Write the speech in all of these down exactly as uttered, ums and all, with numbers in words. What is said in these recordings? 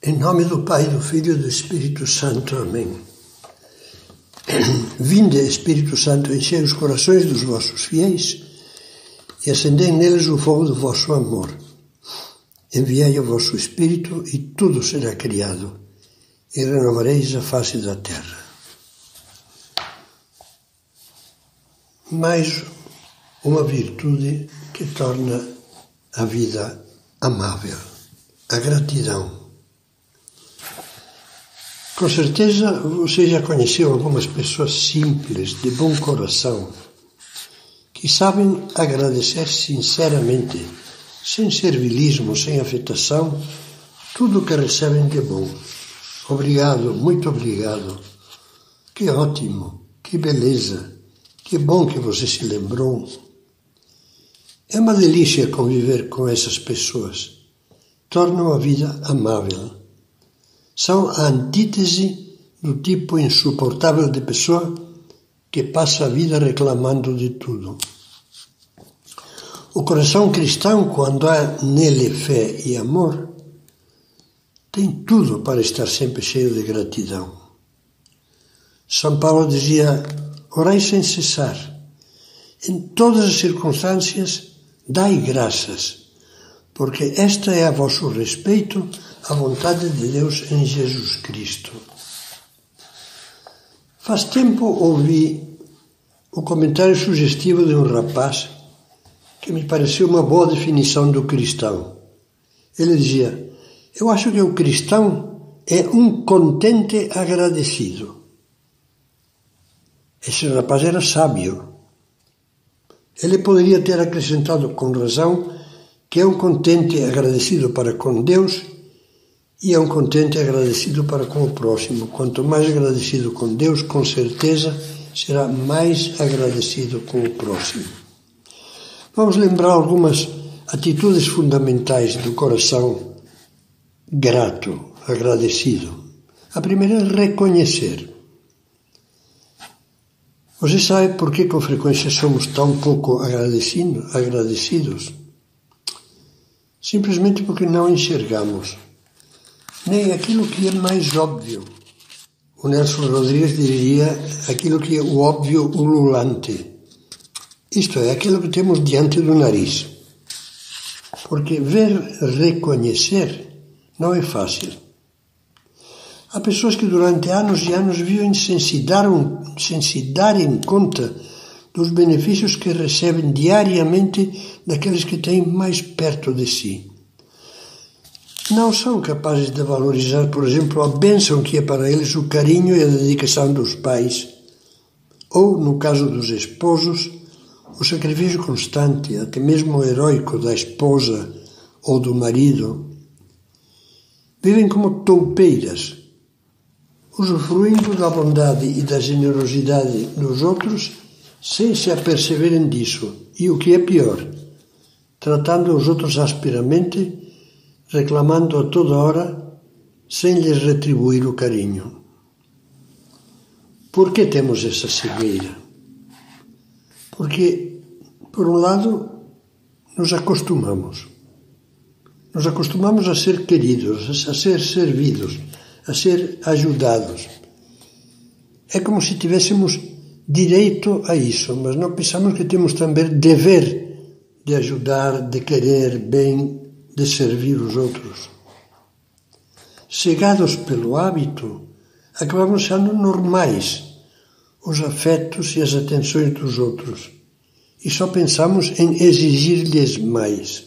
Em nome do Pai, do Filho e do Espírito Santo. Amém. Vinde, Espírito Santo, enchei os corações dos vossos fiéis e acendei neles o fogo do vosso amor. Enviai o vosso Espírito e tudo será criado, e renovareis a face da terra. Mais uma virtude que torna a vida amável, a gratidão. Com certeza você já conheceu algumas pessoas simples, de bom coração, que sabem agradecer sinceramente, sem servilismo, sem afetação, tudo o que recebem de bom. Obrigado, muito obrigado. Que ótimo, que beleza, que bom que você se lembrou. É uma delícia conviver com essas pessoas. Tornam a vida amável. São a antítese do tipo insuportável de pessoa que passa a vida reclamando de tudo. O coração cristão, quando há nele fé e amor, tem tudo para estar sempre cheio de gratidão. São Paulo dizia: orai sem cessar. Em todas as circunstâncias, dai graças, porque esta é a vosso respeito, a vontade de Deus em Jesus Cristo. Faz tempo ouvi o comentário sugestivo de um rapaz que me pareceu uma boa definição do cristão. Ele dizia: eu acho que o cristão é um contente agradecido. Esse rapaz era sábio. Ele poderia ter acrescentado com razão que é um contente agradecido para com Deus e é um contente agradecido para com o próximo. Quanto mais agradecido com Deus, com certeza será mais agradecido com o próximo. Vamos lembrar algumas atitudes fundamentais do coração grato, agradecido. A primeira é reconhecer. Você sabe por que com frequência somos tão pouco agradecidos? Simplesmente porque não enxergamos nem aquilo que é mais óbvio. O Nelson Rodrigues diria aquilo que é o óbvio ululante. Isto é, aquilo que temos diante do nariz. Porque ver, reconhecer, não é fácil. Há pessoas que durante anos e anos vivem sem se dar, um, sem se darem conta dos benefícios que recebem diariamente daqueles que têm mais perto de si. Não são capazes de valorizar, por exemplo, a bênção que é para eles o carinho e a dedicação dos pais, ou, no caso dos esposos, o sacrifício constante, até mesmo heróico, da esposa ou do marido. Vivem como toupeiras, usufruindo da bondade e da generosidade dos outros sem se aperceberem disso, e o que é pior, tratando os outros asperamente, reclamando a toda hora, sem lhes retribuir o carinho. Por que temos essa cegueira? Porque, por um lado, nos acostumamos. Nos acostumamos a ser queridos, a ser servidos, a ser ajudados. É como se tivéssemos direito a isso, mas não pensamos que temos também dever de ajudar, de querer bem, de servir os outros. Cegados pelo hábito, acabamos sendo normais os afetos e as atenções dos outros e só pensamos em exigir-lhes mais.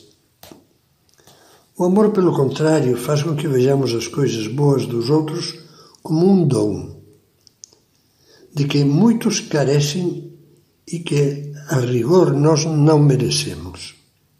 O amor, pelo contrário, faz com que vejamos as coisas boas dos outros como um dom, de que muitos carecem e que, a rigor, nós não merecemos.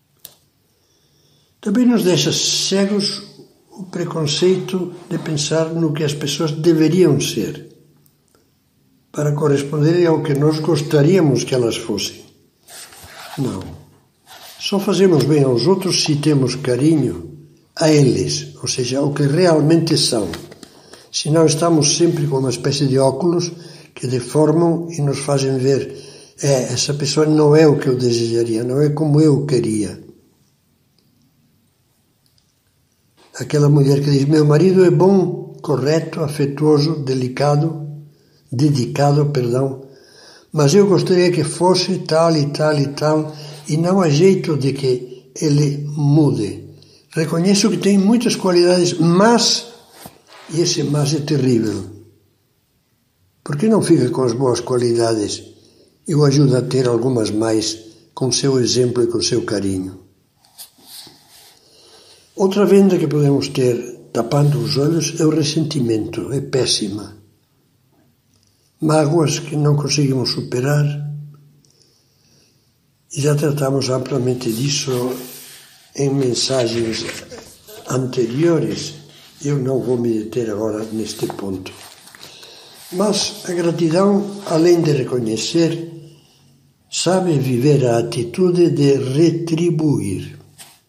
Também nos deixa cegos o preconceito de pensar no que as pessoas deveriam ser, para corresponderem ao que nós gostaríamos que elas fossem. Não. Só fazemos bem aos outros se temos carinho a eles, ou seja, ao que realmente são. Senão estamos sempre com uma espécie de óculos que deformam e nos fazem ver: é, essa pessoa não é o que eu desejaria, não é como eu queria. Aquela mulher que diz: meu marido é bom, correto, afetuoso, delicado, dedicado, perdão, mas eu gostaria que fosse tal e tal e tal, e não há jeito de que ele mude. Reconheço que tem muitas qualidades, mas, e esse mas é terrível, por que não fica com as boas qualidades e o ajuda a ter algumas mais com seu exemplo e com seu carinho? Outra venda que podemos ter tapando os olhos é o ressentimento, é péssima. Mágoas que não conseguimos superar, e já tratamos amplamente disso em mensagens anteriores, eu não vou me deter agora neste ponto. Mas a gratidão, além de reconhecer, sabe viver a atitude de retribuir.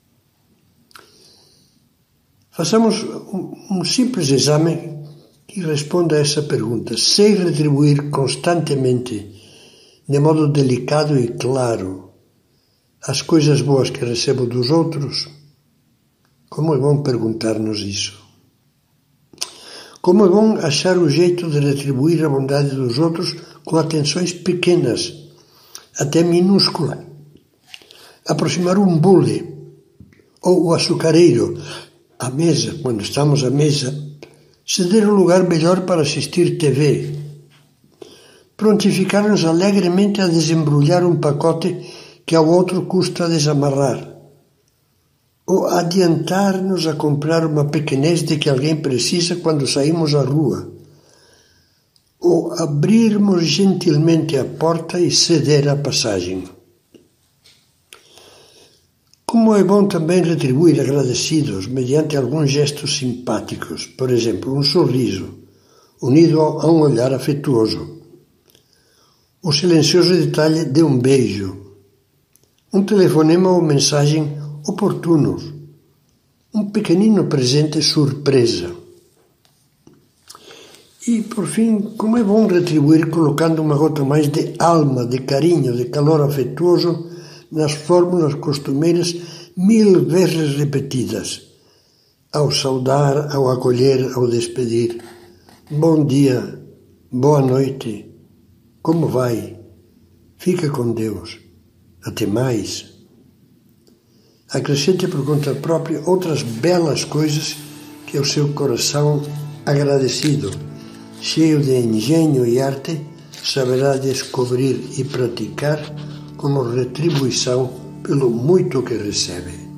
Façamos um simples exame que responda a essa pergunta. Sei retribuir constantemente, de modo delicado e claro, as coisas boas que recebo dos outros? Como é bom perguntar-nos isso. Como é bom achar o jeito de retribuir a bondade dos outros com atenções pequenas, até minúsculas. Aproximar um bule ou o açucareiro à mesa, quando estamos à mesa, ceder um lugar melhor para assistir T V, prontificar-nos alegremente a desembrulhar um pacote que ao outro custa desamarrar, ou adiantar-nos a comprar uma pequenez de que alguém precisa quando saímos à rua, ou abrirmos gentilmente a porta e ceder a passagem. Como é bom também retribuir agradecidos mediante alguns gestos simpáticos, por exemplo, um sorriso, unido a um olhar afetuoso, o silencioso detalhe de um beijo, um telefonema ou mensagem oportunos, um pequenino presente surpresa. E, por fim, como é bom retribuir colocando uma gota mais de alma, de carinho, de calor afetuoso nas fórmulas costumeiras mil vezes repetidas, ao saudar, ao acolher, ao despedir. Bom dia, boa noite, como vai? Fica com Deus, até mais. Acrescente por conta própria outras belas coisas que o seu coração agradecido, cheio de engenho e arte, saberá descobrir e praticar como retribuição pelo muito que recebe.